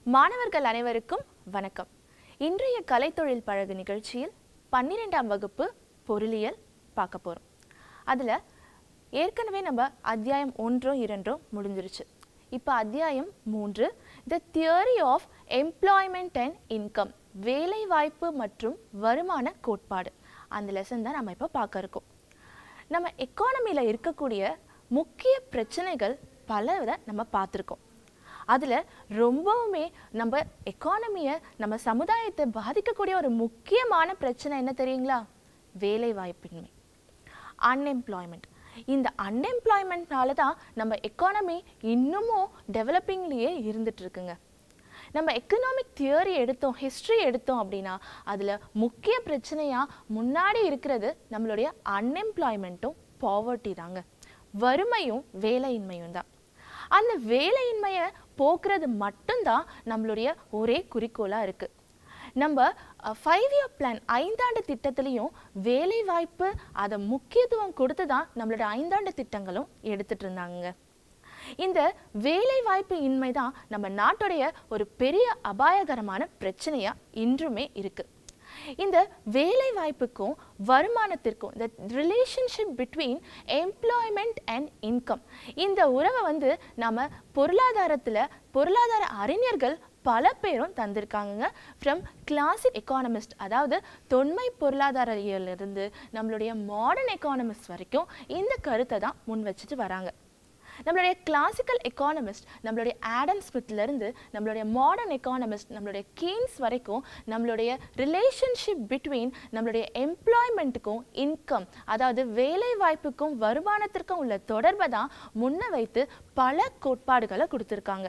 மாணவர்கள் அனைவருக்கும் வணக்கம். இன்றைய கலைத்தொழில் பழகு நிகழ்ச்சியில் 12ஆம் வகுப்பு பொருளியல் பார்க்க போறோம். அதுல ஏற்கனவே நம்ம அத்தியாயம் 1 2 முடிஞ்சிருச்சு. இப்போ அத்தியாயம் 3 The Theory of Employment and Income, வேலை வாய்ப்பு மற்றும் வருமான கோட்பாடு. அந்த லெசன் தான் நம்ம இப்போ பார்க்க இருக்கோம். நம்ம எக்கானமில இருக்கக்கூடிய முக்கிய பிரச்சனைகள் பலதை நம்ம பார்த்துருக்கோம். அதில் ரொம்பவுமே நம்ம எக்கானமியை நம்ம சமுதாயத்தை பாதிக்கக்கூடிய ஒரு முக்கியமான பிரச்சனை என்ன தெரியுங்களா? வேலை வாய்ப்பின்மை, அன்எம்ப்ளாய்மெண்ட். இந்த அன்எம்ப்ளாய்மெண்ட்னால தான் நம்ம எக்கானமி இன்னமும் டெவலப்பிங்லேயே இருந்துட்டு இருக்குங்க. நம்ம எக்கனாமிக் தியரி எடுத்தோம், ஹிஸ்ட்ரி எடுத்தோம் அப்படின்னா அதில் முக்கிய பிரச்சனையாக முன்னாடி இருக்கிறது நம்மளுடைய அன்எம்ப்ளாய்மெண்ட்டும் பாவர்ட்டி தாங்க. வறுமையும் வேலையின்மையும் தான். அந்த வேலையின்மையை போக்குறது மட்டும்தான் நம்மளுடைய ஒரே குறிக்கோளாக இருக்குது. நம்ம 5-year பிளான் 5ஆண்டு திட்டத்திலையும் வேலை வாய்ப்பு அதை முக்கியத்துவம் கொடுத்து தான் நம்மளோட 5ஆண்டு திட்டங்களும் எடுத்துட்டு இருந்தாங்க. இந்த வேலை வாய்ப்பு இன்மை தான் நம்ம நாட்டுடைய ஒரு பெரிய அபாயகரமான பிரச்சனையா இன்றுமே இருக்கு. இந்த வேலை வாய்ப்புக்கும் வருமானத்திற்கும் இந்த relationship between employment and income, இந்த உறவை நம்ம பொருளாதார அறிஞர்கள் பல பேரும் தந்திருக்காங்க. ஃப்ரம் கிளாசிக் எக்கானமிஸ்ட், அதாவது தொன்மை பொருளாதாரியிலிருந்து நம்மளுடைய மாடர்ன் எக்கானமிஸ்ட் வரைக்கும் இந்த கருத்தை தான் முன் வச்சுட்டு வராங்க. நம்மளுடைய கிளாசிக்கல் எக்கானமிஸ்ட் நம்மளுடைய ஆடம் ஸ்மித்லேருந்து நம்மளுடைய மாடர்ன் எக்கானமிஸ்ட் நம்மளுடைய கீன்ஸ் வரைக்கும் நம்மளுடைய ரிலேஷன்ஷிப் பிட்வீன் நம்மளுடைய எம்ப்ளாய்மெண்ட்டுக்கும் இன்கம், அதாவது வேலை வாய்ப்புக்கும் வருமானத்திற்கும் உள்ள தொடர்பை தான் முன்ன வைத்து பல கோட்பாடுகளை கொடுத்துருக்காங்க.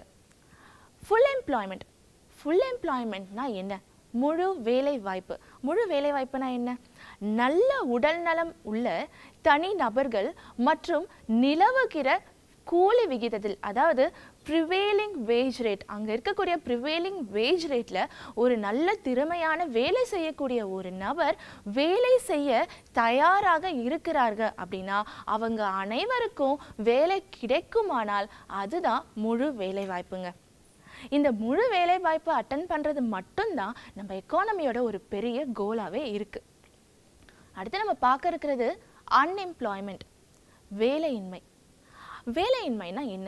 ஃபுல் எம்ப்ளாய்மெண்ட்னா என்ன? முழு வேலை வாய்ப்பு. முழு வேலை வாய்ப்புனா என்ன? நல்ல உடல் நலம் உள்ள தனி நபர்கள் மற்றும் நிலவுகிற கூலி விகிதத்தில், அதாவது ப்ரிவேலிங் வேஜ் ரேட், அங்கே இருக்கக்கூடிய ப்ரிவேலிங் வேஜ் ரேட்டில் ஒரு நல்ல திறமையான வேலை செய்யக்கூடிய ஒரு நபர் வேலை செய்ய தயாராக இருக்கிறார்கள் அப்படின்னா அவங்க அனைவருக்கும் வேலை கிடைக்குமானால் அதுதான் முழு வேலை வாய்ப்புங்க. இந்த முழு வேலை வாய்ப்பை அட்டன் பண்ணுறது மட்டும்தான் நம்ம எக்கானமியோட ஒரு பெரிய கோலாகவே இருக்குது. அடுத்து நம்ம பார்க்க இருக்கிறது அன்எம்ப்ளாய்மெண்ட், வேலையின்மை. வேலையின்மைனா என்ன?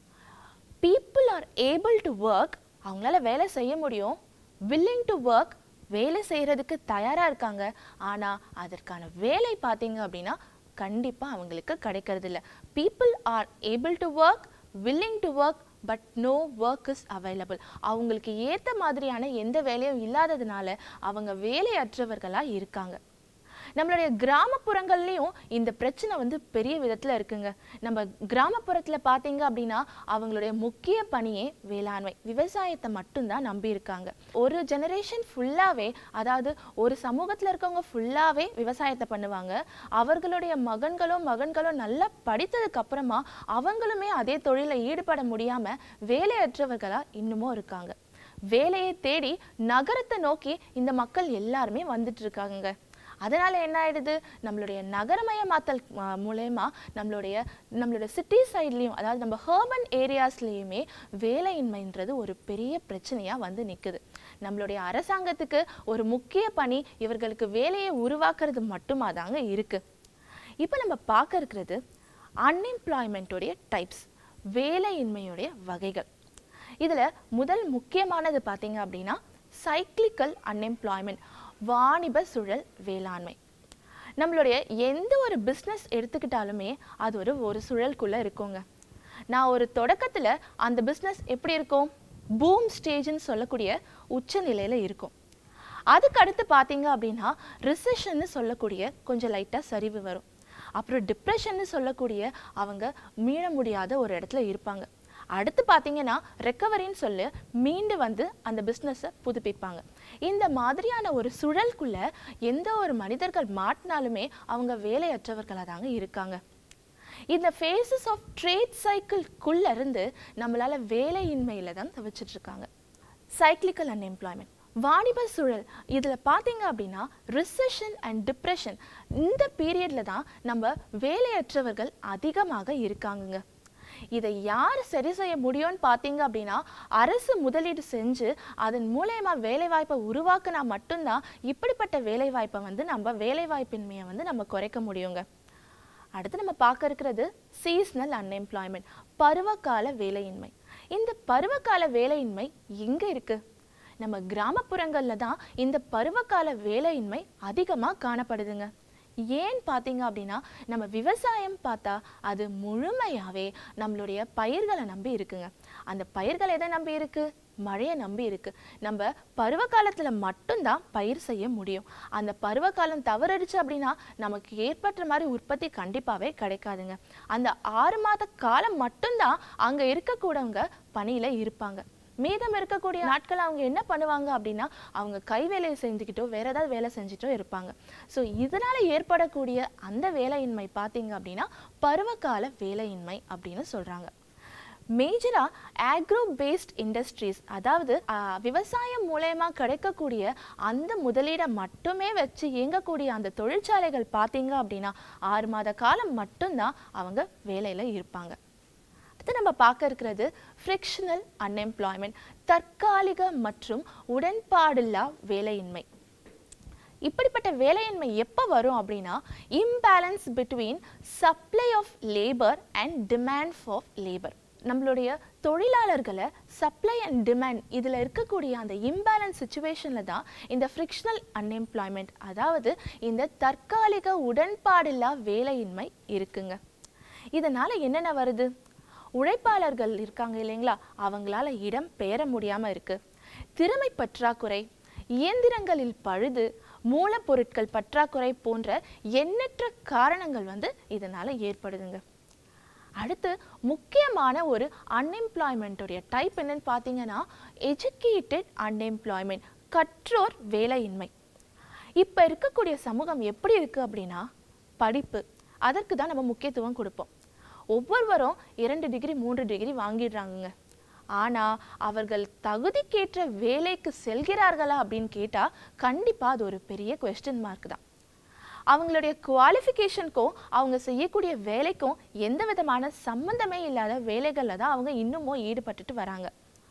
People are able to work, அவங்களால வேலை செய்ய முடியும், வில்லிங் டு ஒர்க், வேலை செய்கிறதுக்கு தயாராக இருக்காங்க, ஆனால் அதற்கான வேலை பார்த்தீங்க அப்படின்னா கண்டிப்பாக அவங்களுக்கு கிடைக்கிறது இல்லை. People are able to work, willing to work, but no work is available. அவங்களுக்கு ஏற்ற மாதிரியான எந்த வேலையும் இல்லாததுனால அவங்க வேலையற்றவர்களாக இருக்காங்க. நம்மளுடைய கிராமப்புறங்கள்லையும் இந்த பிரச்சனை பெரிய விதத்தில் இருக்குங்க. நம்ம கிராமப்புறத்தில் பார்த்தீங்க அப்படின்னா அவங்களுடைய முக்கிய பணியே வேளாண்மை, விவசாயத்தை மட்டும்தான் நம்பி இருக்காங்க. ஒரு ஜெனரேஷன் ஃபுல்லாகவே, அதாவது ஒரு சமூகத்தில் இருக்கவங்க ஃபுல்லாகவே விவசாயத்தை பண்ணுவாங்க. அவர்களுடைய மகன்களோ நல்லா படித்ததுக்கு அப்புறமா அவங்களுமே அதே தொழிலில் ஈடுபட முடியாமல் வேலையற்றவர்களாக இன்னமும் இருக்காங்க. வேலையை தேடி நகரத்தை நோக்கி இந்த மக்கள் எல்லாருமே வந்துட்டு இருக்காங்க. அதனால என்ன ஆயிடுது? நம்மளுடைய நகரமயமாத்தல் மூலமா நம்மளுடைய சிட்டி சைட்லையும், அதாவது நம்ம ஹர்பன் ஏரியாஸ்லையுமே வேலையின்மைன்றது ஒரு பெரிய பிரச்சனையா நிற்குது. நம்மளுடைய அரசாங்கத்துக்கு ஒரு முக்கிய பணி இவர்களுக்கு வேலையை உருவாக்குறது மட்டுமா தாங்க இருக்கு. இப்போ நம்ம பார்க்க இருக்கிறது அன்எம்ப்ளாய்மெண்ட்டோடைய டைப்ஸ், வேலையின்மையுடைய வகைகள். இதில் முதல் முக்கியமானது பார்த்தீங்க அப்படின்னா சைக்ளிக்கல் அன்எம்ப்ளாய்மெண்ட், வாணிப சுழல் வேளாண்மை. நம்மளுடைய எந்த ஒரு பிஸ்னஸ் எடுத்துக்கிட்டாலுமே அது ஒரு சுழலுக்குள்ளே இருக்குங்க. நான் ஒரு தொடக்கத்தில் அந்த பிஸ்னஸ் எப்படி இருக்கும்? பூம் ஸ்டேஜ்னு சொல்லக்கூடிய உச்ச நிலையில் இருக்கும். அதுக்கு அடுத்து பார்த்தீங்க அப்படின்னா ரிசெஷன்னு சொல்லக்கூடிய கொஞ்சம் லைட்டாக சரிவு வரும். அப்புறம் டிப்ரெஷன்னு சொல்லக்கூடிய அவங்க மீள முடியாத ஒரு இடத்துல இருப்பாங்க. அடுத்து பார்த்தீங்கன்னா ரெக்கவரின்னு சொல்லி மீண்டு அந்த பிஸ்னஸை புதுப்பிப்பாங்க. இந்த மாதிரியான ஒரு சுழலுக்குள்ள எந்த ஒரு மனிதர்கள் மாட்டினாலுமே அவங்க வேலையற்றவர்களாக தாங்க இருக்காங்க. இந்த ஃபேஸஸ் ஆஃப் ட்ரேட் சைக்கிள்குள்ள இருந்து நம்மளால வேலையின்மையில தான் தவிச்சிட்டு இருக்காங்க. சைக்ளிக்கல் அன்எம்ப்ளாய்மெண்ட், வாணிப சுழல். இதில் பார்த்தீங்க அப்படின்னா ரிசெஷன் அண்ட் டிப்ரெஷன், இந்த பீரியட்ல தான் நம்ம வேலையற்றவர்கள் அதிகமாக இருக்காங்க. இதை யார் சரி செய்ய முடியும்னு பார்த்தீங்க அப்படின்னா அரசு முதலீடு செஞ்சு அதன் மூலயமா வேலைவாய்ப்பை உருவாக்குனா மட்டும்தான் இப்படிப்பட்ட வேலைவாய்ப்பை வந்து நம்ம வேலைவாய்ப்பின்மையை வந்து நம்ம குறைக்க முடியுங்க. அடுத்து நம்ம பார்க்க இருக்கிறது சீசனல் அன்எம்ப்ளாய்மெண்ட், பருவகால வேலையின்மை. இந்த பருவகால வேலையின்மை எங்க இருக்கு? நம்ம கிராமப்புறங்கள்ல தான் இந்த பருவகால வேலையின்மை அதிகமாக காணப்படுதுங்க. ஏன் பார்த்தீங்க அப்படின்னா நம்ம விவசாயம் பார்த்தா அது முழுமையாகவே நம்மளுடைய பயிர்களை நம்பி இருக்குங்க. அந்த பயிர்கள் எதை நம்பி இருக்கு? மழையை நம்பி இருக்கு. நம்ம பருவ காலத்தில் மட்டும்தான் பயிர் செய்ய முடியும். அந்த பருவ காலம் தவறிடுச்சு அப்படின்னா நமக்கு ஏற்பட்ட மாதிரி உற்பத்தி கண்டிப்பாகவே கிடைக்காதுங்க. அந்த 6 மாத காலம் மட்டும்தான் அங்கே இருக்கக்கூடவங்க பணியில் இருப்பாங்க. மீதம் இருக்கக்கூடிய நாட்கள் அவங்க என்ன பண்ணுவாங்க அப்படின்னா அவங்க கை வேலையை செஞ்சுக்கிட்டோ வேற ஏதாவது வேலை செஞ்சுட்டோ இருப்பாங்க. ஸோ இதனால ஏற்படக்கூடிய அந்த வேலையின்மை பார்த்தீங்க அப்படின்னா பருவகால வேலையின்மை அப்படின்னு சொல்றாங்க. மேஜரா ஆக்ரோ பேஸ்ட் இண்டஸ்ட்ரீஸ், அதாவது விவசாயம் மூலயமா கிடைக்கக்கூடிய அந்த முதலீடை மட்டுமே வச்சு இயங்கக்கூடிய அந்த தொழிற்சாலைகள் பார்த்தீங்க அப்படின்னா 6 மாத காலம் மட்டும்தான் அவங்க வேலையில இருப்பாங்க. அடுத்து நம்ம பார்க்க இருக்கிறது ஃப்ரிக்ஷனல் அன்எம்ப்ளாய்மெண்ட், தற்காலிக மற்றும் உடன்பாடில்லா வேலையின்மை. இப்படிப்பட்ட வேலையின்மை எப்போ வரும் அப்படின்னா imbalance between supply of labour and demand of labour. நம்மளுடைய தொழிலாளர்களை சப்ளை அண்ட் டிமாண்ட் இதில் இருக்கக்கூடிய அந்த இம்பேலன்ஸ் சுச்சுவேஷனில் தான் இந்த ஃப்ரிக்ஷனல் அன்எம்ப்ளாய்மெண்ட், அதாவது இந்த தற்காலிக உடன்பாடில்லா வேலையின்மை இருக்குங்க. இதனால் என்னென்ன வருது? உழைப்பாளர்கள் இருக்காங்க இல்லைங்களா, அவங்களால இடம் பெயர முடியாமல் இருக்கு. திறமை பற்றாக்குறை, இயந்திரங்களில் பழுது, மூலப்பொருட்கள் பற்றாக்குறை போன்ற எண்ணற்ற காரணங்கள் வந்து இதனால் ஏற்படுதுங்க. அடுத்து முக்கியமான ஒரு அன்எம்ப்ளாய்மெண்ட்டுடைய டைப் என்னன்னு பார்த்தீங்கன்னா எஜுகேட்டட் அன்எம்ப்ளாய்மெண்ட், கற்றோர் வேலையின்மை. இப்போ இருக்கக்கூடிய சமூகம் எப்படி இருக்குது அப்படின்னா படிப்பு, அதற்கு தான் நம்ம முக்கியத்துவம் கொடுப்போம். ஒவ்வொருவரும் 2 டிகிரி 3 டிகிரி வாங்கிடுறாங்க. ஆனால் அவர்கள் தகுதிக்கேற்ற வேலைக்கு செல்கிறார்களா அப்படின்னு கேட்டால் கண்டிப்பாக அது ஒரு பெரிய குவெஸ்டன் மார்க் தான். அவங்களுடைய குவாலிஃபிகேஷனுக்கும் அவங்க செய்யக்கூடிய வேலைக்கும் எந்த விதமான சம்பந்தமே இல்லாத வேலைகளில் தான் அவங்க இன்னமும் ஈடுபட்டுட்டு வராங்க.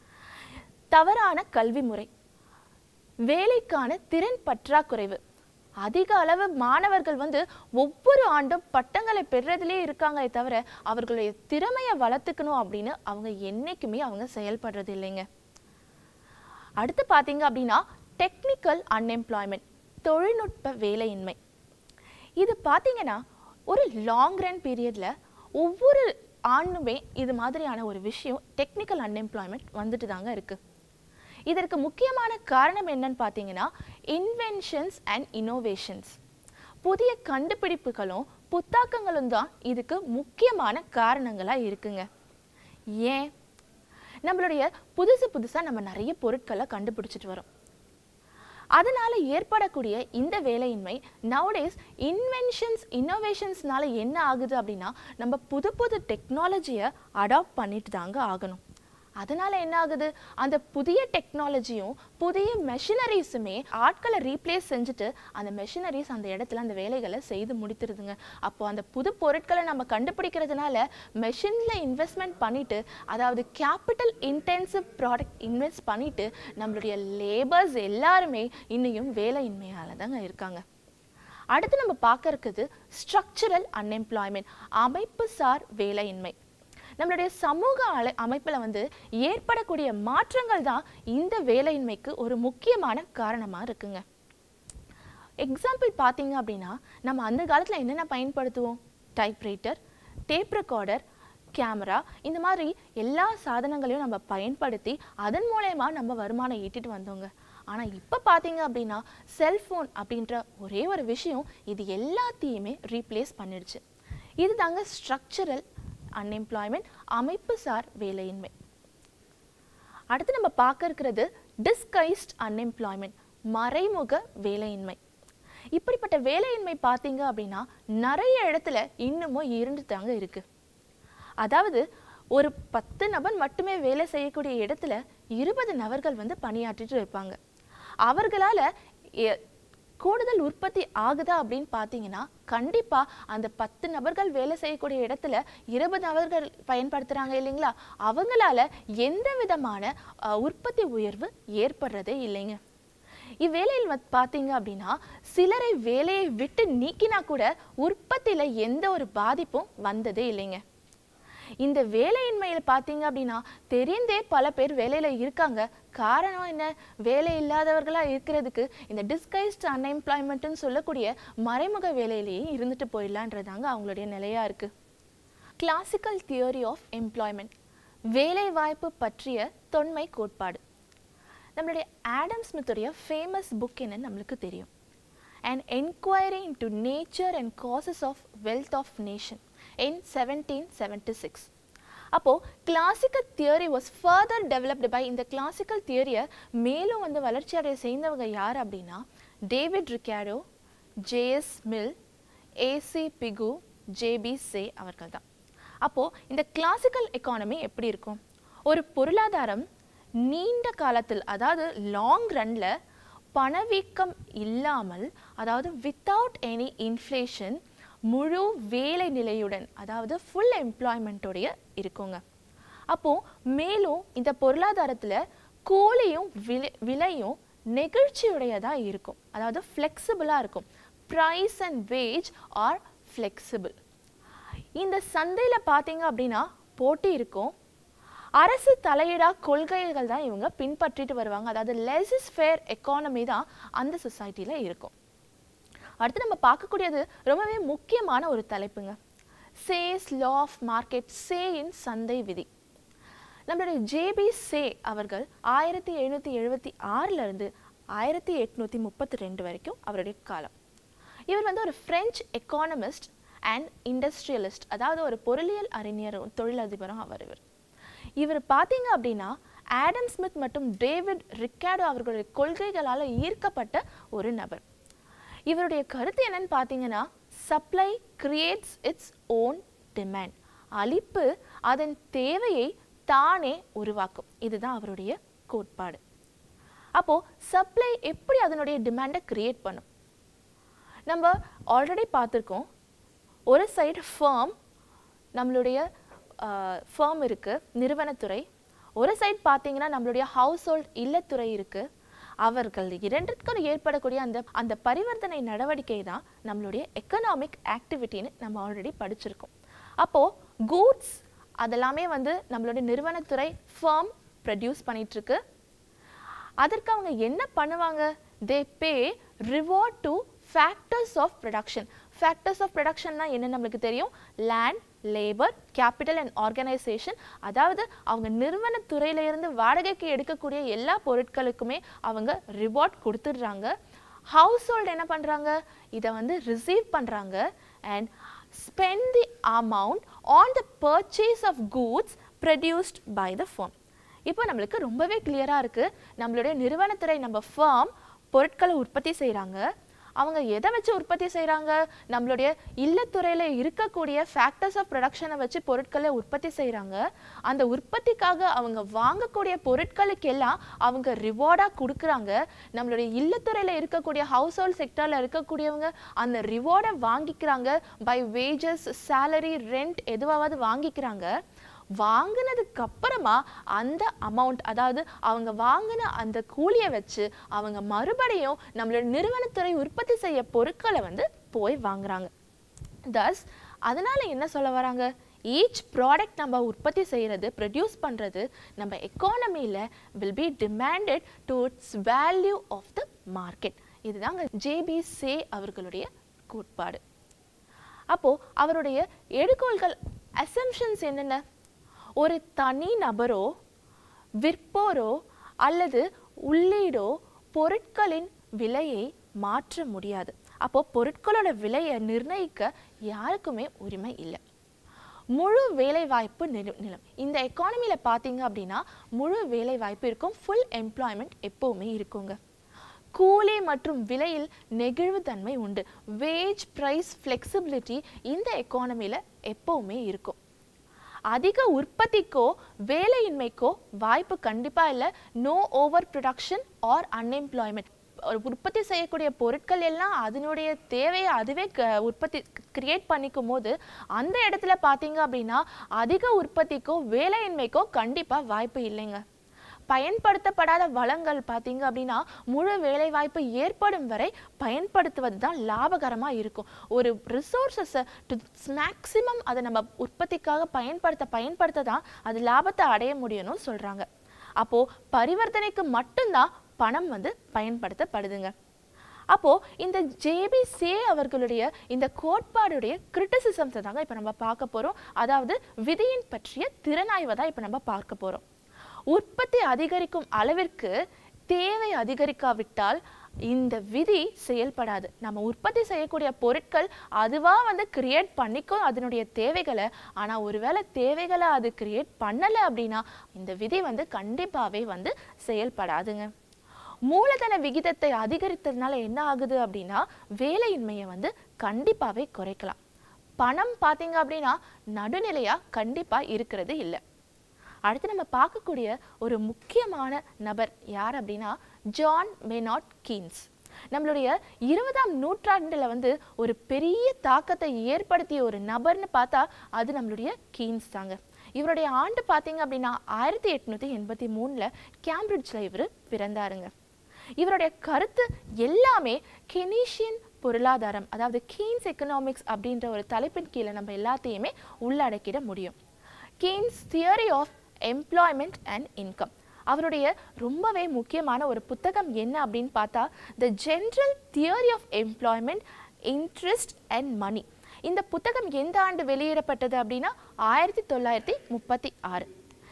தவறான கல்வி முறை, வேலைக்கான திறன் பற்றாக்குறைவு, அதிக அளவு மாணவர்கள் வந்து ஒவ்வொரு ஆண்டும் பட்டங்களை பெறுறதுலே இருக்காங்களே தவிர அவர்களுடைய திறமையை வளர்த்துக்கணும் அப்படின்னு அவங்க என்னைக்குமே அவங்க செயல்படுறது இல்லைங்க. அடுத்து பார்த்தீங்க அப்படின்னா டெக்னிக்கல் அன்எம்ப்ளாய்மெண்ட், தொழில்நுட்ப வேலையின்மை. இது பார்த்தீங்கன்னா ஒரு லாங் ரன் பீரியட்ல ஒவ்வொரு ஆண்டுமே இது மாதிரியான ஒரு விஷயம் டெக்னிக்கல் அன்எம்ப்ளாய்மெண்ட் வந்துட்டு தாங்க இருக்கு. இதற்கு முக்கியமான காரணம் என்னன்னு பார்த்தீங்கன்னா இன்வென்ஷன்ஸ் அண்ட் இன்னோவேஷன்ஸ், புதிய கண்டுபிடிப்புகளும் புத்தாக்கங்களும் தான் இதுக்கு முக்கியமான காரணங்களாக இருக்குங்க. ஏன்? நம்மளுடைய புதுசாக நம்ம நிறைய பொருட்களை கண்டுபிடிச்சிட்டு வரோம். அதனால ஏற்படக்கூடிய இந்த வேலையின்மை நவடேஸ் இன்வென்ஷன்ஸ் இன்னோவேஷன்ஸ்னால என்ன ஆகுது அப்படின்னா நம்ம புது டெக்னாலஜியை அடாப்ட் பண்ணிட்டு தாங்க ஆகணும். அதனால என்ன ஆகுது? அந்த புதிய டெக்னாலஜியும் புதிய மெஷினரிஸுமே ஆட்களை ரீப்ளேஸ் செஞ்சுட்டு அந்த மெஷினரிஸ் அந்த இடத்துல அந்த வேலைகளை செய்து முடித்துருதுங்க. அப்போ அந்த புது பொருட்களை நம்ம கண்டுபிடிக்கிறதுனால மெஷினில் இன்வெஸ்ட்மெண்ட் பண்ணிட்டு, அதாவது கேபிட்டல் இன்டென்சிவ் ப்ராடக்ட் இன்வெஸ்ட் பண்ணிட்டு நம்மளுடைய லேபர்ஸ் எல்லாருமே இன்னும் வேலையின்மையால தாங்க இருக்காங்க. அடுத்து நம்ம பார்க்க இருக்குது ஸ்ட்ரக்சரல் அன்எம்ப்ளாய்மெண்ட், அமைப்பு சார் வேலையின்மை. நம்மளுடைய சமூக அமைப்பில் வந்து ஏற்படக்கூடிய மாற்றங்கள் தான் இந்த வேலையின்மைக்கு ஒரு முக்கியமான காரணமாக இருக்குங்க. எக்ஸாம்பிள் பார்த்தீங்க அப்படின்னா நம்ம அந்த காலத்தில் என்னென்ன பயன்படுத்துவோம்? டைப்ரைட்டர், டேப் ரெக்கார்டர், கேமரா, இந்த மாதிரி எல்லா சாதனங்களையும் நம்ம பயன்படுத்தி அதன் மூலயமா நம்ம வருமானம் ஈட்டிட்டு வந்தோங்க. ஆனால் இப்போ பார்த்தீங்க அப்படின்னா செல்ஃபோன் அப்படின்ற ஒரே ஒரு விஷயம் இது எல்லாத்தையுமே ரீப்ளேஸ் பண்ணிடுச்சு. இது தாங்க ஸ்ட்ரக்சரல் அன்எம்ப்ளாய்மெண்ட், அமைப்பு சார் வேலையின்மை. அடுத்து நம்ம பார்க்க இருக்கிறது டிஸ்கைஸ்ட் அன்எம்ப்ளாய்மெண்ட், மறைமுக வேலையின்மை. இப்படிப்பட்ட வேலையின்மை பார்த்தீங்க அப்படின்னா நிறைய இடத்துல இன்னமும் இருந்துட்டாங்க இருக்கு. அதாவது ஒரு 10 நபர் மட்டுமே வேலை செய்யக்கூடிய இடத்துல 20 நபர்கள் வந்து பணியாற்றிட்டு இருப்பாங்க. அவர்களால் கூடுதல் உற்பத்தி ஆகுதா அப்படின்னு பார்த்தீங்கன்னா கண்டிப்பா அந்த 10 நபர்கள் வேலை செய்யக்கூடிய இடத்துல 20 நபர்கள் பயன்படுத்துறாங்க இல்லைங்களா, அவங்களால எந்த விதமான உற்பத்தி உயர்வு ஏற்படுறதே இல்லைங்க. இவ்வேளையில் பார்த்தீங்க அப்படின்னா சிலரை வேலையை விட்டு நீக்கினா கூட உற்பத்தியில எந்த ஒரு பாதிப்பும் வந்ததே இல்லைங்க. இந்த வேலையின்மையில் பார்த்தீங்க அப்படின்னா தெரிந்தே பல பேர் வேலையில இருக்காங்க. காரணம் என்ன? வேலை இல்லாதவர்களா இருக்கிறதுக்கு இந்த டிஸ்கைஸ்ட் அன்எம்ப்ளாய்மெண்ட்னு சொல்லக்கூடிய மறைமுக வேலையிலேயே இருந்துட்டு போயிடலான்றதாங்க அவங்களுடைய நிலையா இருக்கு. கிளாசிக்கல் தியரி ஆஃப் எம்ப்ளாய்மெண்ட், வேலை வாய்ப்பு பற்றிய தொன்மை கோட்பாடு. நம்மளுடைய ஆடம் ஸ்மித்துடைய ஃபேமஸ் புக் என்னன்னு நம்மளுக்கு தெரியும், An Enquiry into Nature and Causes of Wealth of Nation in 1776. அப்போ classical theory was further developed by, இந்த கிளாசிக்கல் தியரியை மேலும் வளர்ச்சி அடைய செய்தவங்க யார் அப்படின்னா David Ricardo, JS Mill, AC Pigou, JB Say அவர்கள் தான். அப்போ இந்த கிளாசிக்கல் எக்கானமி எப்படி இருக்கும்? ஒரு பொருளாதாரம் நீண்ட காலத்தில், அதாவது லாங் ரன்ல பணவீக்கம் இல்லாமல், அதாவது வித்தவுட் எனி இன்ஃப்ளேஷன், முழு வேலை நிலையுடன், அதாவது ஃபுல் எம்ப்ளாய்மெண்ட்டோடைய இருக்குங்க. அப்போ மேலும் இந்த பொருளாதாரத்துல கூலியும் விலையும் நெகிழ்ச்சியுடையதா இருக்கும், அதாவது ஃப்ளெக்சிபிளா இருக்கும். Price and wage are flexible. இந்த சந்தையில பார்த்தீங்க அப்படின்னா போட்டி இருக்கும். அரசு தலையிடா கொள்கைகள் தான் இவங்க பின்பற்றிட்டு வருவாங்க. அதாவது லெஸிஸ் ஃபேர் எக்கானமி தான் அந்த சொசைட்டில இருக்கும். அடுத்து நம்ம பார்க்கக்கூடியது ரொம்பவே முக்கியமான ஒரு தலைப்புங்க, சேஸ் லா ஆஃப் மார்க்கெட், சேயின் சந்தை விதி. நம்மளுடைய ஜேபி சே அவர்கள் 1776 இருந்து 1832 வரைக்கும் அவருடைய காலம். இவர் ஒரு பிரெஞ்சு எக்கானமிஸ்ட் அண்ட் இண்டஸ்ட்ரியலிஸ்ட், அதாவது ஒரு பொருளியல் அறிஞரும் தொழிலதிபரும் இவர் பார்த்தீங்க அப்படின்னா ஆடம் ஸ்மித் மற்றும் டேவிட் ரிக்கார்டோ அவர்களுடைய கொள்கைகளால் ஈர்க்கப்பட்ட ஒரு நபர். இவருடைய கருத்து என்னன்னு பார்த்தீங்கன்னா supply creates its own demand, அளிப்பு அதன் தேவையை தானே உருவாக்கும். இதுதான் அவருடைய கோட்பாடு. அப்போ சப்ளை எப்படி அதனுடைய டிமாண்டை கிரியேட் பண்ணும்? நம்ம ஆல்ரெடி பார்த்துருக்கோம். ஒரு சைடு ஃபர்ம், நம்மளுடைய ஃபர்ம் இருக்கு, நிறுவனத்துறை. ஒரு சைடு பார்த்தீங்கன்னா நம்மளுடைய ஹவுஸ் ஹோல்ட் இல்லத்துறை இருக்கு. அவர்கள் இரண்டிற்கும் ஏற்படக்கூடிய அந்த பரிவர்த்தனை நடவடிக்கை தான் நம்மளுடைய எக்கனாமிக் ஆக்டிவிட்டின்னு நம்ம ஆல்ரெடி படிச்சிருக்கோம். அப்போ கூட்ஸ் அதெல்லாமே நம்மளுடைய நிறுவனத்துறை ஃபர்ம் ப்ரொடியூஸ் பண்ணிட்டு இருக்கு. அதற்கு அவங்க என்ன பண்ணுவாங்க? They pay reward to factors of production. Factors of ப்ரொடக்ஷன்னா என்ன நம்மளுக்கு தெரியும்? Land, labour, capital and organisation. அதாவது அவங்க நிறுவனத்துறையில இருந்து வாடகைக்கு எடுக்கக்கூடிய எல்லா பொருட்களுக்குமே அவங்க ரிவார்ட் கொடுத்துடுறாங்க. ஹவுஸ் ஹோல்டு என்ன பண்ணுறாங்க? இதை ரிசீவ் பண்ணுறாங்க and spend the amount on the purchase of goods produced by the firm. இப்போ நம்மளுக்கு ரொம்பவே கிளியராக இருக்குது. நம்மளுடைய நிறுவனத்துறை, நம்ம ஃபர்ம் பொருட்களை உற்பத்தி செய்கிறாங்க. அவங்க எதை வச்சு உற்பத்தி செய்கிறாங்க? நம்மளுடைய இல்லத்துறையில் இருக்கக்கூடிய ஃபேக்டர்ஸ் ஆஃப் ப்ரொடக்ஷனை வச்சு பொருட்களை உற்பத்தி செய்கிறாங்க. அந்த உற்பத்திக்காக அவங்க வாங்கக்கூடிய பொருட்களுக்கெல்லாம் அவங்க ரிவார்டாக கொடுக்குறாங்க. நம்மளுடைய இல்லத்துறையில் இருக்கக்கூடிய ஹவுஸ் ஹோல்ட் செக்டரில் இருக்கக்கூடியவங்க அந்த ரிவார்டை வாங்கிக்கிறாங்க. பை வேஜஸ், சேலரி, ரெண்ட் எதுவாவது வாங்கிக்கிறாங்க. வாங்கினதுக்கு அப்புறமா அந்த அமௌண்ட், அதாவது அவங்க வாங்கின அந்த கூலியை வச்சு அவங்க மறுபடியும் நம்மளோட நிறுவனத்துறை உற்பத்தி செய்ய பொருட்களை போய் வாங்குறாங்க. தஸ் அதனால என்ன சொல்ல வராங்க? ஈச் ப்ராடக்ட் நம்ம உற்பத்தி செய்கிறது, ப்ரொடியூஸ் பண்ணுறது நம்ம எக்கானமியில் will be demanded to its value of the market. இதுதாங்க ஜேபி சே அவர்களுடைய கோட்பாடு. அப்போ அவருடைய எடுகோள்கள், அசம்ஷன்ஸ் என்னென்ன? ஒரு தனி நபரோ விற்போரோ அல்லது உள்ளீடோ பொருட்களின் விலையை மாற்ற முடியாது. அப்போ பொருட்களோட விலையை நிர்ணயிக்க யாருக்குமே உரிமை இல்லை. முழு வேலை வாய்ப்பு நிலம். இந்த எக்கானமியில பார்த்தீங்க அப்படின்னா முழு வேலை வாய்ப்பு இருக்கும், ஃபுல் எம்ப்ளாய்மெண்ட் எப்பவுமே இருக்குங்க. கூலி மற்றும் விலையில் நெகிழ்வுத்தன்மை உண்டு. வேஜ், பிரைஸ், ஃப்ளெக்சிபிலிட்டி இந்த எக்கானமியில எப்பவுமே இருக்கும். அதிக உற்பத்திக்கோ வேலையின்மைக்கோ வாய்ப்பு கண்டிப்பா இல்லை. No over production or unemployment. உற்பத்தி செய்யக்கூடிய பொருட்கள் எல்லாம் அதனுடைய தேவையை அதுவே உற்பத்தி கிரியேட் பண்ணிக்கும் போது அந்த இடத்துல பார்த்தீங்க அப்படின்னா அதிக உற்பத்திக்கோ வேலையின்மைக்கோ கண்டிப்பாக வாய்ப்பு இல்லைங்க. பயன்படுத்தப்படாத வளங்கள் பார்த்தீங்க அப்படின்னா முழு வேலைவாய்ப்பு ஏற்படும் வரை பயன்படுத்துவது தான் லாபகரமாக இருக்கும். ஒரு ரிசோர்ஸஸை டு மேக்சிமம் அதை நம்ம உற்பத்திக்காக பயன்படுத்த தான் அது லாபத்தை அடைய முடியும்னு சொல்கிறாங்க. அப்போது பரிவர்த்தனைக்கு மட்டும்தான் பணம் பயன்படுத்தப்படுதுங்க. அப்போது இந்த ஜேபிசே அவர்களுடைய இந்த கோட்பாடுடைய கிரிட்டிசிசம்ஸை தாங்க இப்போ நம்ம பார்க்க போகிறோம். அதாவது விதியின் பற்றிய திறனாய்வை தான் இப்போ நம்ம பார்க்க போகிறோம். உற்பத்தி அதிகரிக்கும் அளவிற்கு தேவை அதிகரிக்காவிட்டால் இந்த விதி செயல்படாது. நம்ம உற்பத்தி செய்யக்கூடிய பொருட்கள் அதுவாக கிரியேட் பண்ணிக்கும் அதனுடைய தேவைகளை. ஆனால் ஒருவேளை தேவைகளை அது கிரியேட் பண்ணலை அப்படின்னா இந்த விதி கண்டிப்பாகவே செயல்படாதுங்க. மூலதன விகிதத்தை அதிகரித்ததுனால என்ன ஆகுது அப்படின்னா வேலையின்மையை கண்டிப்பாகவே குறைக்கலாம். பணம் பார்த்தீங்க அப்படின்னா நடுநிலையாக கண்டிப்பாக இருக்கிறது இல்லை. அடுத்து நம்ம பார்க்கக்கூடிய ஒரு முக்கியமான நபர் யார் அப்படின்னா ஜான் மெய்னார்ட் கீன்ஸ். நம்மளுடைய 20ஆம் நூற்றாண்டில் ஒரு பெரிய தாக்கத்தை ஏற்படுத்திய ஒரு நபர்னு பார்த்தா அது நம்மளுடைய கீன்ஸ் தாங்க. இவருடைய ஆண்டு பார்த்தீங்க அப்படின்னா 1883 கேம்பிரிட்ஜில் இவர் பிறந்தாருங்க. இவருடைய கருத்து எல்லாமே கெனீஷியன் பொருளாதாரம், அதாவது கீன்ஸ் எக்கனாமிக்ஸ் அப்படின்ற ஒரு தலைப்பின் கீழே நம்ம எல்லாத்தையுமே உள்ளடக்கிட முடியும். Keynes theory of employment and income. அவருடைய ரொம்பவே முக்கியமான ஒரு புத்தகம் என்ன அப்படின்னு பார்த்தா the general theory of employment, interest and money. இந்த புத்தகம் எந்த ஆண்டு வெளியிடப்பட்டது அப்படின்னா 1936.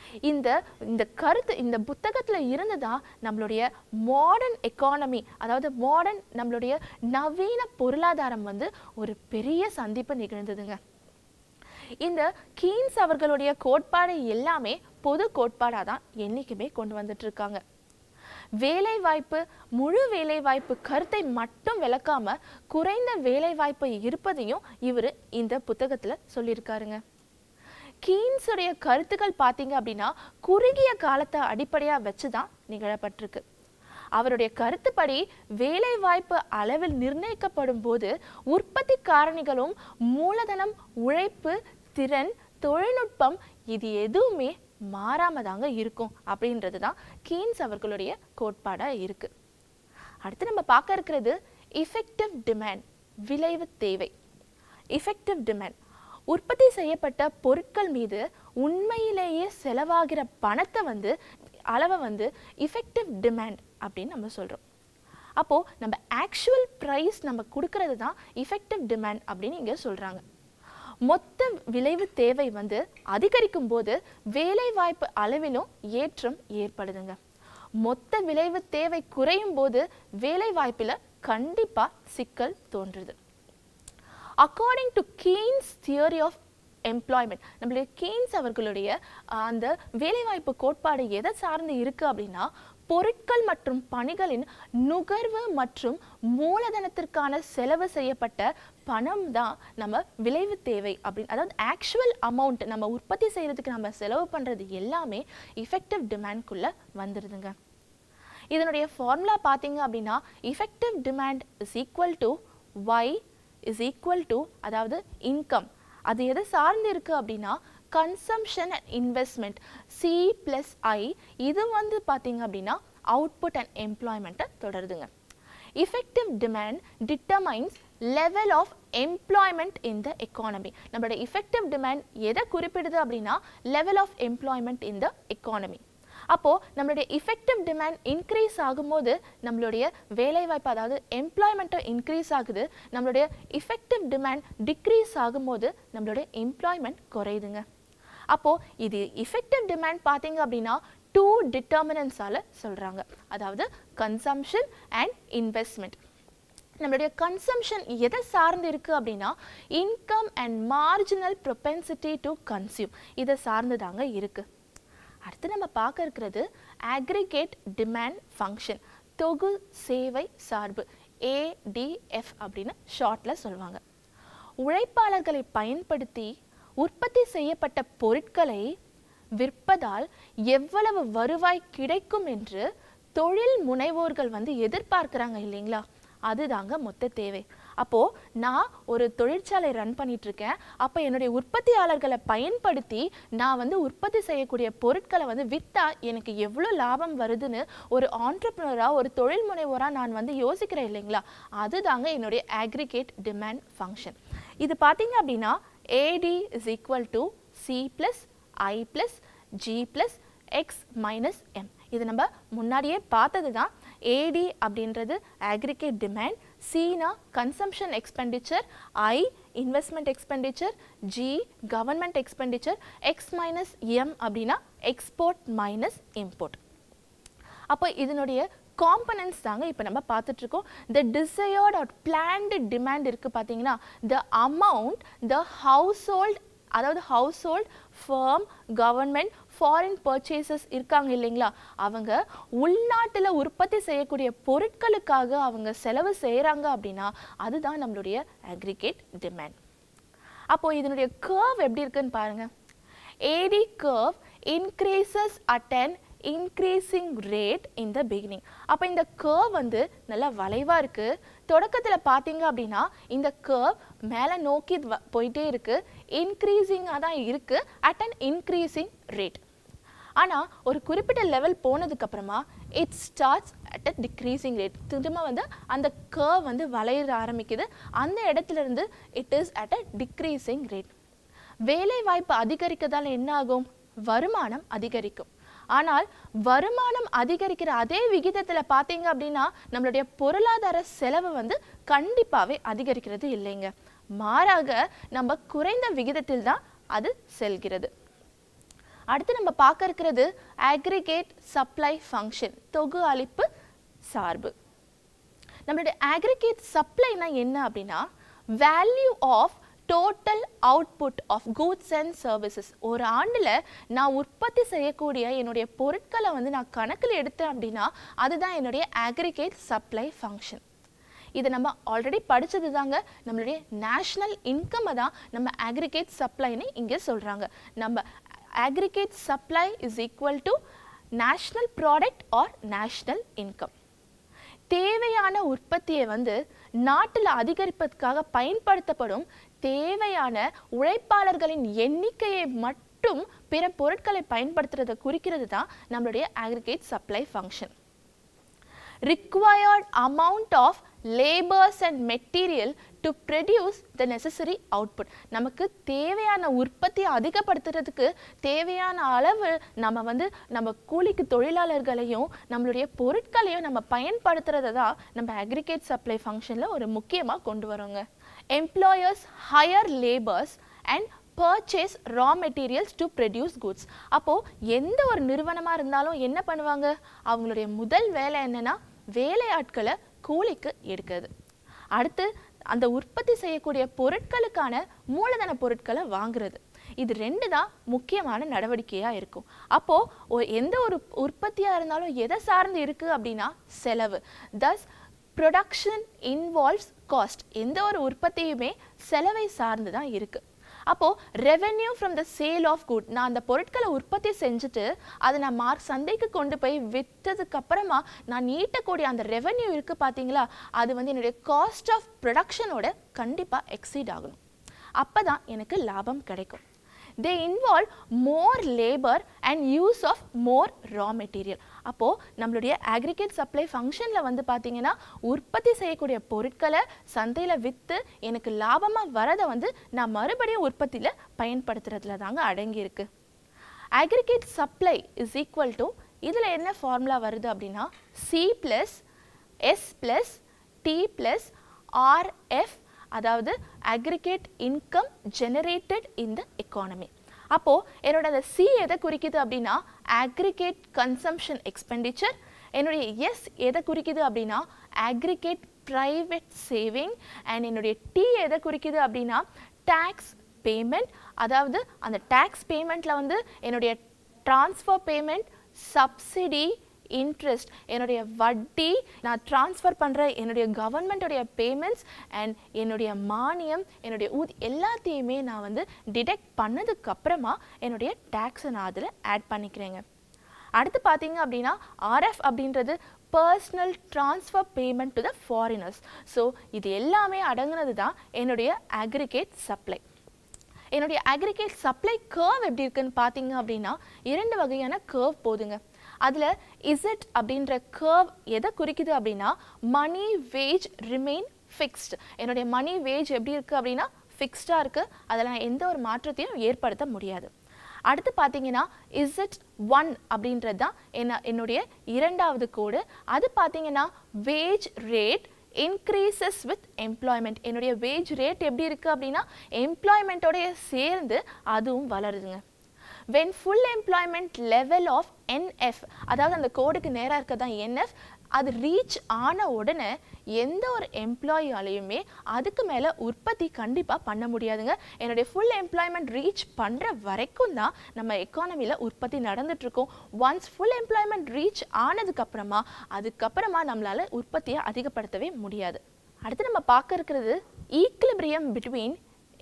இந்த கருத்து இந்த புத்தகத்தில் இருந்து தான் நம்மளுடைய மாடர்ன் எக்கானமி, அதாவது நம்மளுடைய நவீன பொருளாதாரம் ஒரு பெரிய சந்திப்பு நிகழ்ந்ததுங்க. இந்த கீன்ஸ் அவர்களுடைய கோட்பாடு எல்லாமே பொது கோட்பாடாக தான் என்றைக்குமே கொண்டு வந்துட்டு இருக்காங்க. வேலைவாய்ப்பு, முழு வேலைவாய்ப்பு கருத்தை மட்டும் விளக்காம குறைந்த வேலைவாய்ப்பு இருப்பதையும் இவர் இந்த புத்தகத்தில் சொல்லியிருக்காருங்க. கீன்ஸுடைய கருத்துக்கள் பார்த்தீங்க அப்படின்னா குறுகிய காலத்தை அடிப்படையாக வச்சு தான் நிகழப்பட்டிருக்கு. அவருடைய கருத்துப்படி வேலைவாய்ப்பு அளவில் நிர்ணயிக்கப்படும் போது உற்பத்தி காரணிகளும் மூலதனம், உழைப்பு, திறன், தொழில்நுட்பம் இது எதுவுமே மாறாம தாங்க இருக்கும் அப்படின்றது தான் கீன்ஸ் அவர்களுடைய கோட்பாடாக இருக்கு. அடுத்து நம்ம பார்க்க இருக்கிறது இஃபெக்டிவ் டிமாண்ட், விளைவு தேவை. இஃபெக்டிவ் டிமாண்ட் உற்பத்தி செய்யப்பட்ட பொருட்கள் மீது உண்மையிலேயே செலவாகிற பணத்தை அளவை இஃபெக்டிவ் டிமாண்ட் அப்படின்னு நம்ம சொல்கிறோம். அப்போது நம்ம ஆக்சுவல் ப்ரைஸ் நம்ம கொடுக்கறது தான் இஃபெக்டிவ் டிமாண்ட் அப்படின்னு இங்கே சொல்கிறாங்க. மொத்த விளைவு தேவை அதிகரிக்கும் போது வேலைவாய்ப்பு அளவிலும் ஏற்றம் ஏற்படுதுங்க. மொத்த விளைவு தேவை குறையும் போது வேலைவாய்ப்பில் கண்டிப்பாக சிக்கல் தோன்றுது. According to Keynes theory of employment, நம்மளுடைய கீன்ஸ் அவர்களுடைய அந்த வேலைவாய்ப்பு கோட்பாடு எதை சார்ந்து இருக்கு அப்படின்னா பொருட்கள் மற்றும் பணிகளின் நுகர்வு மற்றும் மூலதனத்திற்கான செலவு செய்யப்பட்ட பணம் தான் நம்ம விளைவு தேவை அப்படின்னு, அதாவது ஆக்சுவல் அமௌண்ட் நம்ம உற்பத்தி செய்யறதுக்கு நம்ம செலவு பண்றது எல்லாமே இஃபெக்டிவ் டிமாண்ட்குள்ள வந்துடுதுங்க. இதனுடைய ஃபார்முலா பார்த்தீங்க அப்படின்னா effective demand is equal to Y is equal to, அதாவது இன்கம் அது எதை சார்ந்து இருக்கு அப்படின்னா கன்சம்ஷன் அண்ட் இன்வெஸ்ட்மெண்ட் C+I. இது பார்த்தீங்க அப்படின்னா அவுட்புட் அண்ட் எம்ப்ளாய்மெண்ட்டை தொடருதுங்க. effective demand determines level of employment in the economy. நம்மளோட effective demand எதை குறிப்பிடுது அப்படின்னா level of employment in the economy. அப்போ நம்மளுடைய effective demand increase ஆகும்போது நம்மளுடைய வேலைவாய்ப்பு, அதாவது employment increase ஆகுது. நம்மளுடைய effective demand decrease ஆகும்போது நம்மளுடைய employment குறையுதுங்க. அப்போ இது effective demand பார்த்தீங்க அப்படின்னா 2 determinants ஆல சொல்றாங்க, அதாவது consumption and investment. நம்மளுடைய கன்சம்ஷன் எதை சார்ந்து இருக்கு அப்படின்னா income and marginal propensity to consume இதை சார்ந்து தாங்க இருக்கு. அடுத்து நம்ம பார்க்க இருக்கிறது அக்ரிகேட் டிமாண்ட் ஃபங்க்ஷன், தொகு சேவை சார்பு, ADF அப்படின்னு ஷார்ட்ல சொல்லுவாங்க. உழைப்பாளர்களை பயன்படுத்தி உற்பத்தி செய்யப்பட்ட பொருட்களை விற்பதால் எவ்வளவு வருவாய் கிடைக்கும் என்று தொழில் முனைவோர்கள் வந்து எதிர்பார்க்குறாங்க இல்லைங்களா, அதுதாங்க மொத்த தேவை. அப்போது நான் ஒரு தொழிற்சாலை ரன் பண்ணிகிட்ருக்கேன். அப்போ என்னுடைய உற்பத்தியாளர்களை பயன்படுத்தி நான் வந்து உற்பத்தி செய்யக்கூடிய பொருட்களை வந்து விற்றா எனக்கு எவ்வளோ லாபம் வருதுன்னு ஒரு ஆண்டர்ப்ரனராக, ஒரு தொழில் முனைவோராக நான் வந்து யோசிக்கிறேன் இல்லைங்களா, அதுதாங்க என்னுடைய அக்ரிகேட் டிமாண்ட் ஃபங்க்ஷன். இது பார்த்தீங்க அப்படின்னா AD is equal to C plus I plus G plus X minus M. இது நம்ம முன்னாடியே பார்த்தது தான். AD அப்படின்றது aggregate demand, Cனா consumption expenditure, I investment expenditure, G government expenditure, X minus M அப்படின்னா export minus import. அப்போ இதனுடைய காம்பனன்ட்ஸ் தாங்க இப்போ நம்ம பார்த்துட்டு இருக்கோம். the desired or planned demand இருக்கு பார்த்தீங்கன்னா, the amount the household, அதாவது household, firm, government, foreign purchases இருக்காங்க இல்லைங்களா, அவங்க உள்நாட்டில் உற்பத்தி செய்யக்கூடிய பொருட்களுக்காக அவங்க செலவு செய்கிறாங்க அப்படின்னா அதுதான் நம்மளுடைய அக்ரிகேட் டிமாண்ட். அப்போது இதனுடைய கர்வ் எப்படி இருக்குன்னு பாருங்கள். AD curve increases at an increasing rate in the beginning. அப்போ இந்த கர்வ் வந்து நல்லா வளைவாக இருக்குது. தொடக்கத்தில் பார்த்தீங்க அப்படின்னா இந்த கர்வ் மேலே நோக்கி போயிட்டே இருக்குது, இன்க்ரீஸிங்காக தான் இருக்குது அட் அன் இன்க்ரீஸிங் ரேட். ஆனால் ஒரு குறிப்பிட்ட லெவல் போனதுக்கப்புறமா it starts at a decreasing rate. திரும்ப வந்து அந்த கர்வ் வந்து வளைய ஆரம்பிக்குது. அந்த இடத்துலேருந்து it is at a decreasing rate. வேலை வாய்ப்பு அதிகரிக்கிறதால என்ன ஆகும்? வருமானம் அதிகரிக்கும். ஆனால் வருமானம் அதிகரிக்கிற அதே விகிதத்தில் பார்த்தீங்க அப்படின்னா நம்மளுடைய பொருளாதார செலவு வந்து கண்டிப்பாகவே அதிகரிக்கிறது இல்லைங்க. மாறாக நம்ம குறைந்த விகிதத்தில் தான் அது செல்கிறது. அடுத்து நம்ம பார்க்க இருக்கிறது அக்ரிகேட் சப்ளை ஃபங்க்ஷன், தொகு அளிப்பு சார்பு. நம்மளுடைய அக்ரிகேட் சப்ளைனா என்ன அப்படின்னா, value of total output of goods and services. ஒரு ஆண்டில் நான் உற்பத்தி செய்யக்கூடிய என்னுடைய பொருட்களை வந்து நான் கணக்கில் எடுத்தேன் அப்படின்னா அதுதான் என்னுடைய அக்ரிகேட் சப்ளை ஃபங்க்ஷன். இதை நம்ம ஆல்ரெடி படித்தது தாங்க. நம்மளுடைய நேஷ்னல் இன்கம்மை தான் நம்ம அக்ரிகேட் சப்ளைன்னு இங்கே சொல்கிறாங்க. நம்ம aggregate supply is equal to national product or national income. தேவையான உற்பத்தியை வந்து நாட்டில் அதிகரிப்பதற்காக பயன்படுத்தப்படும் தேவையான உழைப்பாளர்களின் எண்ணிக்கையை மட்டும் பிற பொருட்களை பயன்படுத்துறதை குறிக்கிறது தான் நம்மளுடைய aggregate supply function. required amount of labors and material to produce the necessary output. நமக்கு தேவையான உற்பத்தியை அதிகப்படுத்துறதுக்கு தேவையான அளவு நம்ம வந்து நம்ம கூலிக்கு தொழிலாளர்களையும் நம்மளுடைய பொருட்களையும் நம்ம பயன்படுத்துறதை தான் நம்ம அக்ரிகேட் சப்ளை ஃபங்க்ஷனில் ஒரு முக்கியமாக கொண்டு வரோங்க. Employers hire labors and purchase raw materials to produce goods. அப்போது எந்த ஒரு நிறுவனமாக இருந்தாலும் என்ன பண்ணுவாங்க? அவங்களுடைய முதல் வேலை என்னென்னா வேலையாட்களை கூலிக்கு எடுக்கிறது. அடுத்து அந்த உற்பத்தி செய்யக்கூடிய பொருட்களுக்கான மூலதன பொருட்களை வாங்குறது. இது ரெண்டு தான் முக்கியமான நடவடிக்கையாக இருக்கும். அப்போது எந்த ஒரு உற்பத்தியாக இருந்தாலும் எதை சார்ந்து இருக்குது அப்படின்னா செலவு. Thus production involves cost. எந்த ஒரு உற்பத்தியுமே செலவை சார்ந்து தான் இருக்குது. அப்போது revenue from the sale of good, நான் அந்த பொருட்களை உற்பத்தி செஞ்சுட்டு அதை நான் சந்தைக்கு கொண்டு போய் விற்றதுக்கப்புறமா நான் ஈட்டக்கூடிய அந்த ரெவென்யூ இருக்குது பார்த்தீங்களா, அது வந்து என்னுடைய காஸ்ட் ஆஃப் ப்ரொடக்ஷனோட கண்டிப்பாக எக்ஸீட் ஆகணும். அப்போ தான் எனக்கு லாபம் கிடைக்கும். they involve more labor and use of more raw material. அப்போது நம்மளுடைய aggregate supply ஃபங்க்ஷனில் வந்து பார்த்தீங்கன்னா உற்பத்தி செய்யக்கூடிய பொருட்களை சந்தையில் விற்று எனக்கு லாபமாக வரதை வந்து நான் மறுபடியும் உற்பத்தியில் பயன்படுத்துறதுல தாங்க அடங்கியிருக்கு. aggregate supply is equal to, இதில் என்ன ஃபார்முலா வருது அப்படின்னா C plus S plus T plus RF, அதாவது aggregate income generated in the economy. அப்போது என்னோட அந்த C எதை குறிக்குது அப்படின்னா aggregate consumption expenditure, என்னுடைய S எதை குறிக்குது அப்படின்னா aggregate private saving, and என்னுடைய T எதை குறிக்குது அப்படின்னா tax payment, அதாவது அந்த tax paymentல வந்து என்னுடைய transfer payment, subsidy, இன்ட்ரெஸ்ட், என்னுடைய வட்டி, நான் ட்ரான்ஸ்ஃபர் பண்ணுற என்னுடைய கவர்மெண்ட்டுடைய பேமெண்ட்ஸ் அண்ட் என்னுடைய மானியம், என்னுடைய எல்லாத்தையுமே நான் வந்து டிடெக்ட் பண்ணதுக்கப்புறமா என்னுடைய டேக்ஸை நான் அதில் ஆட் பண்ணிக்கிறேங்க. அடுத்து பார்த்தீங்க அப்படின்னா ஆர்எஃப் அப்படின்றது personal transfer payment to the foreigners. So இது எல்லாமே அடங்குனது தான் என்னுடைய அக்ரிகேட் சப்ளை. என்னுடைய அக்ரிகேட் சப்ளை கர்வ் எப்படி இருக்குன்னு பார்த்தீங்க அப்படின்னா 2 வகையான கர்வ் போதுங்க. அதில் இசட் அப்படின்ற கர்வ் எதை குறிக்குது அப்படின்னா மணி வேஜ் ரிமெயின் ஃபிக்ஸ்டு. என்னுடைய மணி வேஜ் எப்படி இருக்குது அப்படின்னா ஃபிக்ஸ்டாக இருக்குது, அதில் நான் எந்த ஒரு மாற்றத்தையும் ஏற்படுத்த முடியாது. அடுத்து பார்த்தீங்கன்னா Z1 அப்படின்றது தான் என்னுடைய 2வது கோடு. அது பார்த்தீங்கன்னா wage rate increases with employment. என்னுடைய வேஜ் ரேட் எப்படி இருக்குது அப்படின்னா எம்ப்ளாய்மெண்ட்டோடைய சேர்ந்து அதுவும் வளருதுங்க. when full employment level of NF, அதாவது அந்த கோடுக்கு நேராக இருக்கிறது தான் NF, அது ரீச் ஆன உடனே எந்த ஒரு எம்ப்ளாயாலையுமே அதுக்கு மேலே உற்பத்தி கண்டிப்பாக பண்ண முடியாதுங்க. என்னுடைய ஃபுல் எம்ப்ளாய்மெண்ட் ரீச் பண்ணுற வரைக்கும் தான் நம்ம எக்கானமியில் உற்பத்தி நடந்துட்டுருக்கோம். ஒன்ஸ் ஃபுல் எம்ப்ளாய்மெண்ட் ரீச் ஆனதுக்கப்புறமா நம்மளால் உற்பத்தியை அதிகப்படுத்தவே முடியாது. அடுத்து நம்ம பார்க்க இருக்கிறது equilibrium between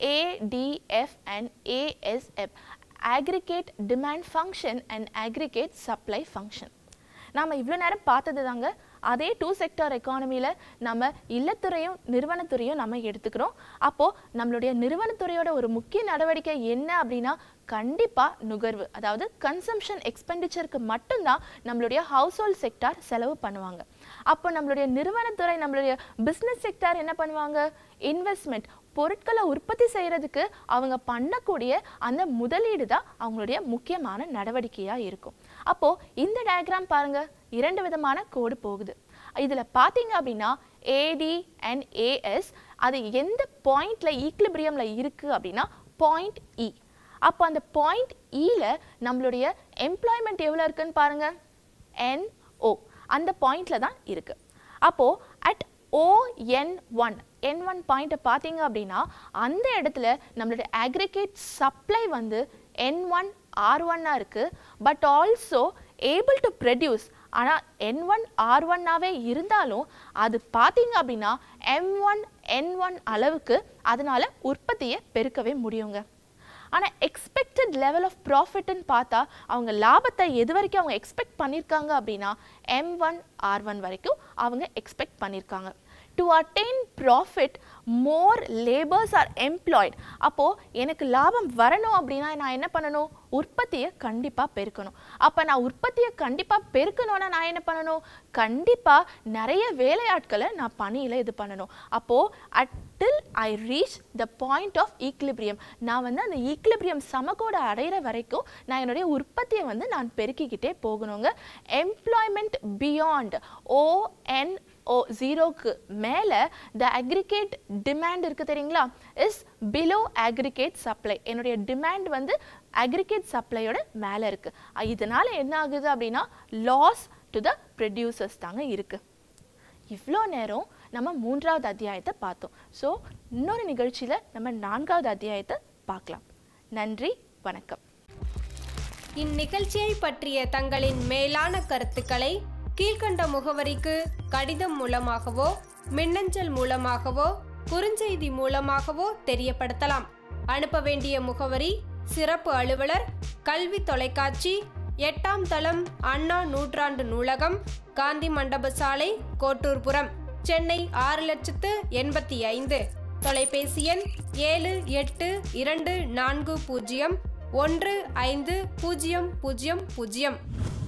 ADF and ASF, aggregate demand function and aggregate supply function. நாம் இவ்வளோ நேரம் பார்த்தது தாங்க அதே 2 செக்டார் எக்கானமியில் நம்ம இல்லத்துறையும் நிறுவனத்துறையும் நம்ம எடுத்துக்கிறோம். அப்போது நம்மளுடைய நிறுவனத்துறையோட ஒரு முக்கிய நடவடிக்கை என்ன அப்படின்னா கண்டிப்பாக நுகர்வு, அதாவது கன்சம்ஷன் எக்ஸ்பெண்டிச்சருக்கு மட்டும்தான் நம்மளுடைய ஹவுஸ் ஹோல்ட் செக்டார் செலவு பண்ணுவாங்க. அப்போ நம்மளுடைய நிறுவனத்துறை நம்மளுடைய பிஸ்னஸ் செக்டார் என்ன பண்ணுவாங்க? இன்வெஸ்ட்மெண்ட், பொருட்களை உற்பத்தி செய்கிறதுக்கு அவங்க பண்ணக்கூடிய அந்த முதலீடு தான் அவங்களுடைய முக்கியமான நடவடிக்கையாக இருக்கும். அப்போது இந்த டயக்ராம் பாருங்கள், 2 விதமான கோடு போகுது. இதில் பார்த்தீங்க அப்படின்னா AD and AS அது எந்த பாயிண்டில் ஈக்லிபிரியமில் இருக்குது அப்படின்னா பாயிண்ட் E. அப்போ அந்த பாயிண்ட் Eல நம்மளுடைய எம்ப்ளாய்மெண்ட் எவ்வளோ இருக்குன்னு பாருங்கள், NO, அந்த பாயிண்டில் தான் இருக்குது. அப்போது அட் N1 பாயிண்ட்டை பார்த்தீங்க அப்படின்னா அந்த இடத்துல நம்மளுடைய அக்ரிகேட் சப்ளை வந்து N1 R1 இருக்குது. But also able to produce, ஆனால் N1 R1ஆகவே இருந்தாலும் அது பார்த்தீங்க அப்படின்னா M1 N1 அளவுக்கு அதனால் உற்பத்தியை பெருக்கவே முடியுங்க. ஆனால் எக்ஸ்பெக்டட் லெவல் ஆஃப் ப்ராஃபிட்னு பார்த்தா அவங்க லாபத்தை எது வரைக்கும் அவங்க எக்ஸ்பெக்ட் பண்ணியிருக்காங்க அப்படின்னா M1 R1 வரைக்கும் அவங்க எக்ஸ்பெக்ட் பண்ணியிருக்காங்க. To attain profit, more laborers are employed. அப்போது எனக்கு லாபம் வரணும் அப்படின்னா நான் என்ன பண்ணணும்? உற்பத்தியை கண்டிப்பாக பெருக்கணும். அப்போ நான் உற்பத்தியை கண்டிப்பாக பெருக்கணும்னா நான் என்ன பண்ணணும்? கண்டிப்பாக நிறைய வேலையாட்களை நான் பணியில் இது பண்ணணும். அப்போது until I reach the point of equilibrium, நான் வந்து அந்த ஈக்லிபிரியம் சமகோடு அடைகிற வரைக்கும் நான் என்னுடைய உற்பத்தியை வந்து நான் பெருக்கிக்கிட்டே போகணுங்க. எம்ப்ளாய்மெண்ட் பியாண்ட் O0க்கு மேலே த அக்ரிகேட் டிமாண்ட் இருக்குது தெரியுங்களா, இஸ் பிலோ அக்ரிகேட் சப்ளை. என்னுடைய டிமாண்ட் வந்து அக்ரிகேட் சப்ளையோட மேலே இருக்குது. இதனால் என்ன ஆகுது அப்படின்னா லாஸ் டு த ப்ரொடியூசர்ஸ் தாங்க இருக்குது. இவ்வளோ நேரம் நம்ம 3வது அத்தியாயத்தை பார்த்தோம். ஸோ இன்னொரு நிகழ்ச்சியில் நம்ம 4வது அத்தியாயத்தை பார்க்கலாம். நன்றி, வணக்கம். இந்நிகழ்ச்சியை பற்றிய தங்களின் மேலான கருத்துக்களை கீழ்கண்ட முகவரிக்கு கடிதம் மூலமாகவோ மின்னஞ்சல் மூலமாகவோ குறுஞ்செய்தி மூலமாகவோ தெரியப்படுத்தலாம். அனுப்ப வேண்டிய முகவரி: சிறப்பு அலுவலர், கல்வி தொலைக்காட்சி, 8ஆம் தளம், அண்ணா நூற்றாண்டு நூலகம், காந்தி மண்டப சாலை, கோட்டூர்புரம், சென்னை 6085. தொலைபேசி எண் 7824015000.